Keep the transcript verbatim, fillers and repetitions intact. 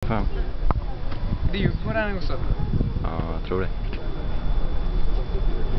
fan. Det är ju på den också. Ja, jag tror det.